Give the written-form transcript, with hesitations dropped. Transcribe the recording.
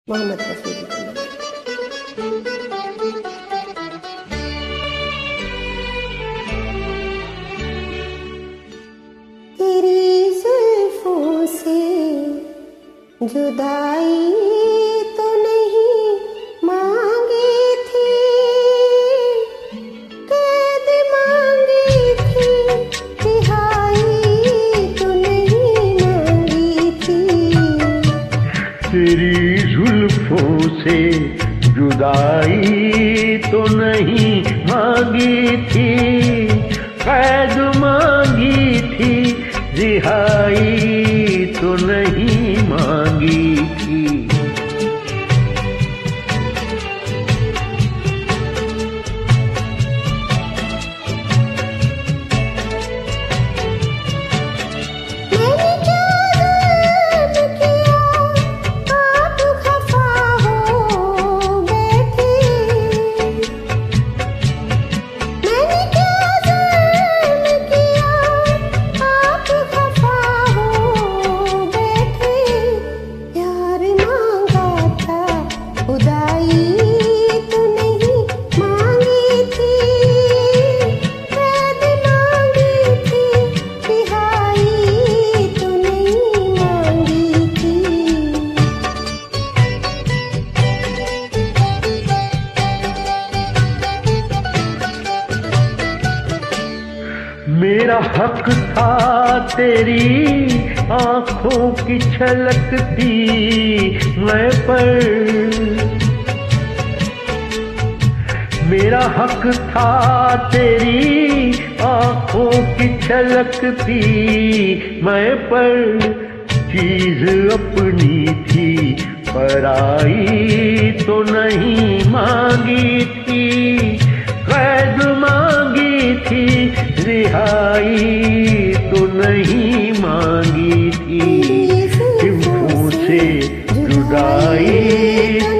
मोहम्मद रफ़ी जी का नाम। तेरी जुल्फों से जुदाई तो नहीं मांगी थी, कैद मांगी थी, रिहाई तो नहीं मांगी थी। तेरी जुल्फों से जुदाई तो नहीं मांगी थी, कैद मांगी थी, रिहाई तो नहीं मांगी थी। मेरा हक था तेरी आंखों की छलकती मैं पर, मेरा हक था तेरी आंखों की छलकती मैं पर। चीज अपनी थी पराई तो नहीं मांगी थी, कैद मांगी थी, रिहाई तो नहीं मांगी थी। जुल्फों से जुदाई